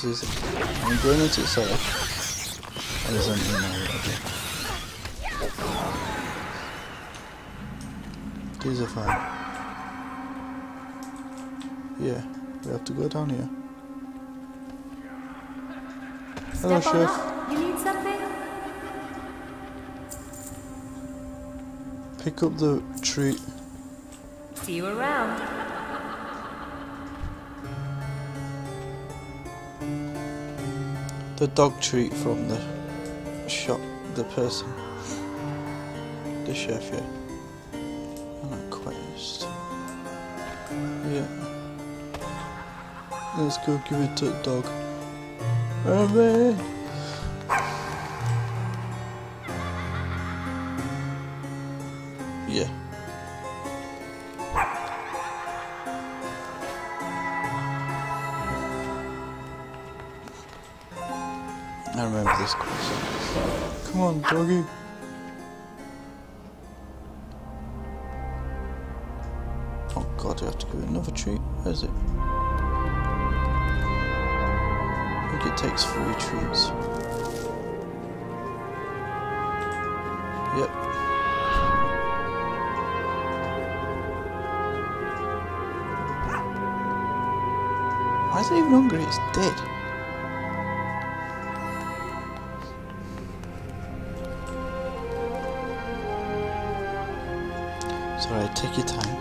This is I'm going into itself. And there's something in there already. These are fine. Yeah, we have to go down here. Hello, Step on Chef. up. You need something? Pick up the treat. See you around. The dog treat from the shop, the person. The chef, yeah. I'm not quite used to. Yeah. Let's go give it to the dog. Hooray! Yeah. I remember this course. Come on, doggy. Oh god, I have to give it another treat. Where is it? I think it takes 3 treats. Yep. Why is it even hungry? It's dead. Sorry, take your time.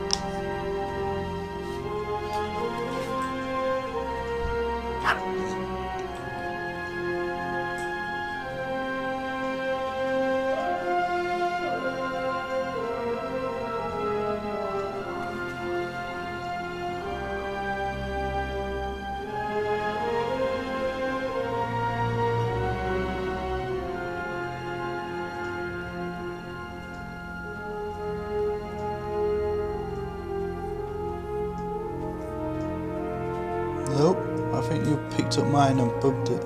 Nope, I think you picked up mine and bugged it.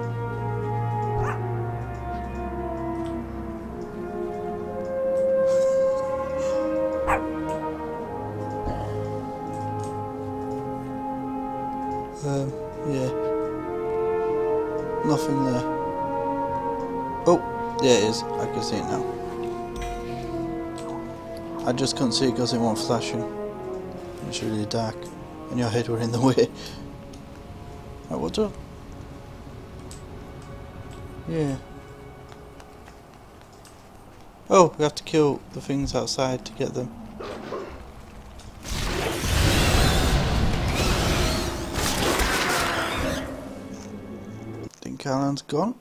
Yeah. Nothing there. Oh, there it is. I can see it now. I just couldn't see it because it wasn't flashing. It's really dark. And your head were in the way. Right, what's up? Yeah. Oh, we have to kill the things outside to get them. Think Alan's gone?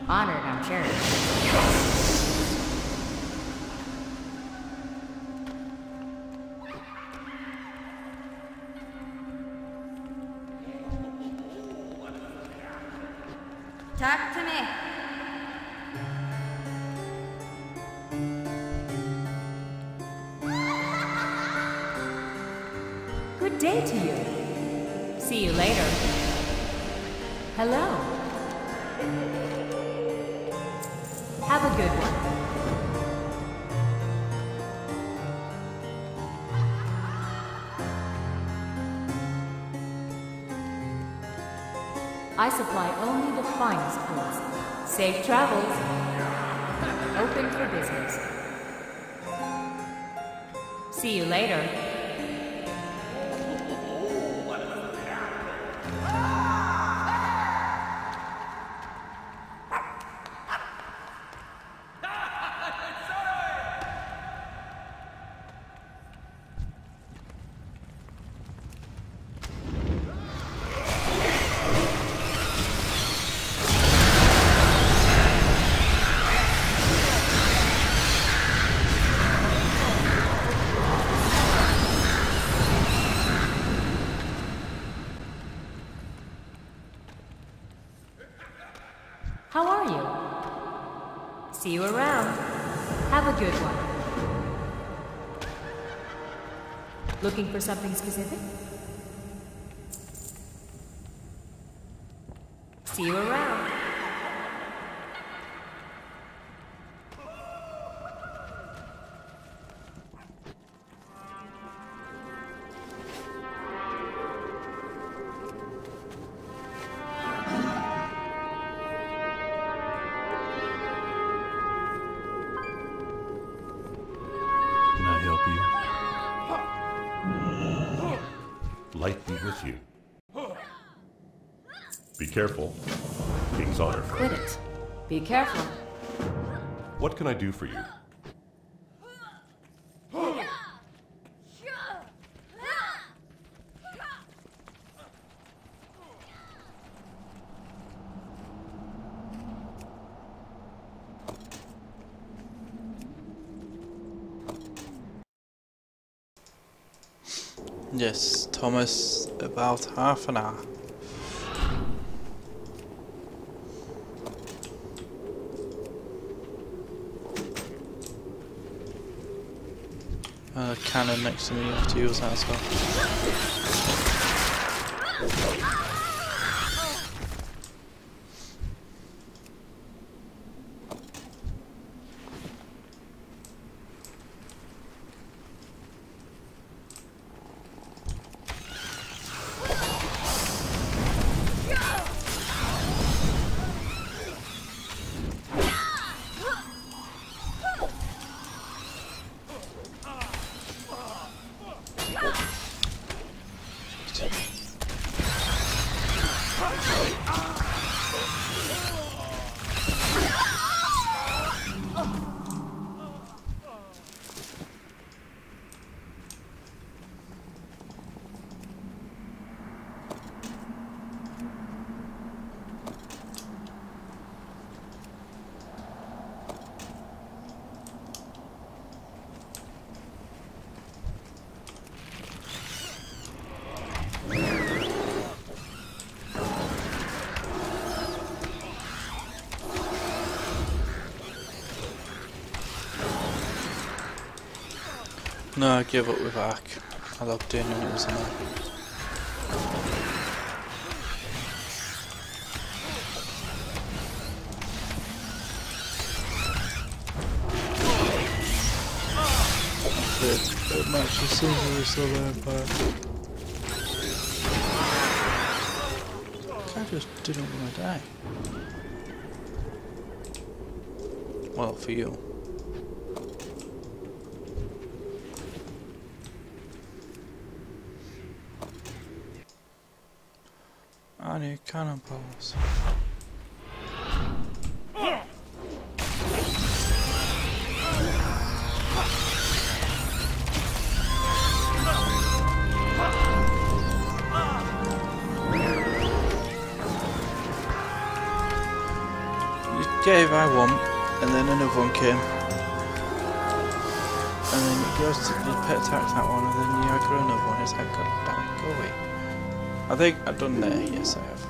Honored, I'm sure. Talk to me. Good day to you. See you later. Hello. Have a good one. I supply only the finest goods. Safe travels. Open for business. See you later. How are you? See you around. Have a good one. Looking for something specific? See you around. Light be with you. Be careful. King's honor. Quit it. Be careful. What can I do for you? Yes, Thomas, about half an hour. Cannon next to me, you have to use that as well. No, I gave up with Ark. I logged in and it was an Ark. It matches as soon as we saw the Empire. I just didn't want to die. Well, for you. I need cannonballs. gave I one, and then another one came. And then it goes to you pet attack that one, and then you aggro another one. It's like, god damn it, go away. I think I've done there, yes I have.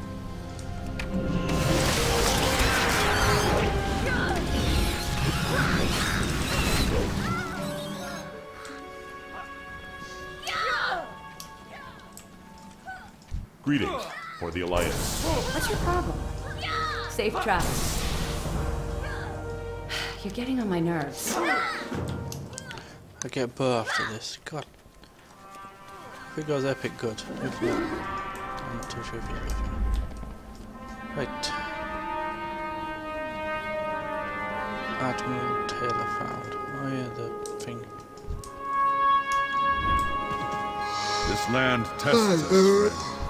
Greetings for the Alliance. What's your problem? Safe travels. You're getting on my nerves. I get a bow after this. God. If it goes epic, good. If not, I'm not too sure if it's epic. Right. Admiral Taylor found. Oh yeah, the thing. This land tests us, friend.